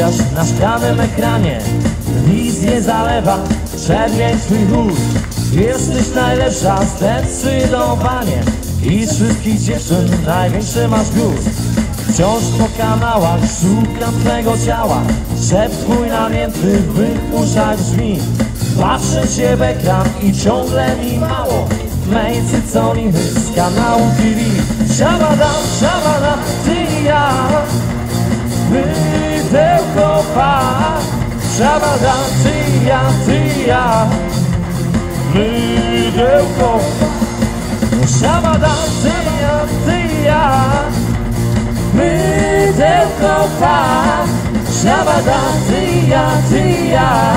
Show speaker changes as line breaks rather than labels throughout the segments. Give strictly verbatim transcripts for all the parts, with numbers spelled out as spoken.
stawiasz na szklanym ekranie. Wizję zalewa czerwień twój chód. Jesteś najlepsza, zdecydowanie. I z wszystkich dziewczyn największy masz gust. Wciąż po kanałach szukam twego ciała. Szept twój namiętny w uszach brzmi. Patrzę cię w ekran i ciągle mi mało mej cycoliny z kanału T V. Szabadam, szabadam, ty i ja, mydełko pa. Szabadam, ty i ja, ty i ja, mydełko. Szabadam, ty i ja, ty i ja, mydełko pa. Szabadam, ty i ja, ty i ja,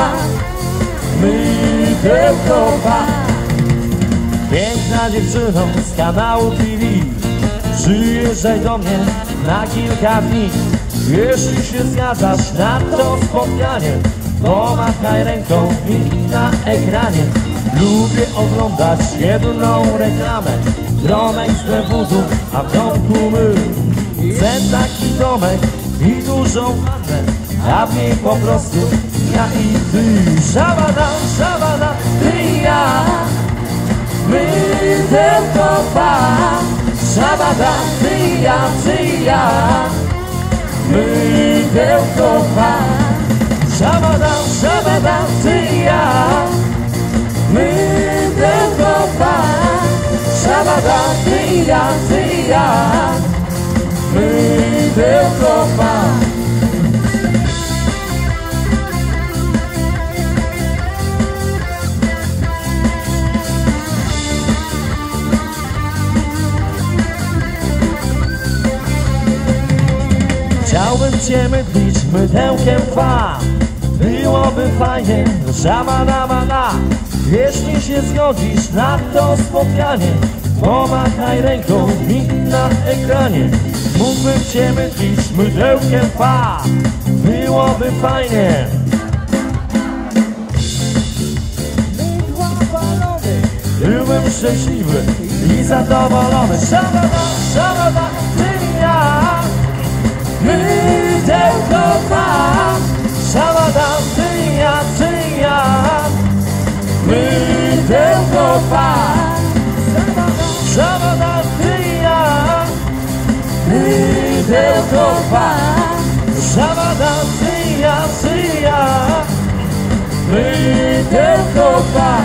mydełko pa. Piękna dziewczyno z kanału T V, przyjeżdżaj do mnie na kilka dni. Jeśli się zgadzasz na to spotkanie, pomachaj ręką mi na ekranie. Lubię oglądać jedną reklamę, domek z wywózów, a w domku my. Chcę taki domek i dużą wannę, a w niej po prostu ja i ty. Szabadam, szabadam, ty i ja, mydełko pa. Szabadam, ty i ja, ty i ja, mydełko pa. Szabadam, szabadam, ty i ja, mydełko pa. Szabadam, ty i ja, ty i ja, mydełko pa. Chciałbym cię mydlić mydełkiem fa. Byłoby fajnie, szabadabada. Jeśli się zgodzisz na to spotkanie, pomachaj ręką mi na ekranie. Mógłbym cię mydlić mydełkiem fa. Byłoby fajnie. Byłbym szczęśliwy i zadowolony. Szabada, szabada, ty i ja, mydełko pa. Szabadam, ty i ja, ty i ja, mydełko pa. Szabadam, ty i ja, mydełko pa. Szabadam, ty i ja, ty i ja, mydełko pa.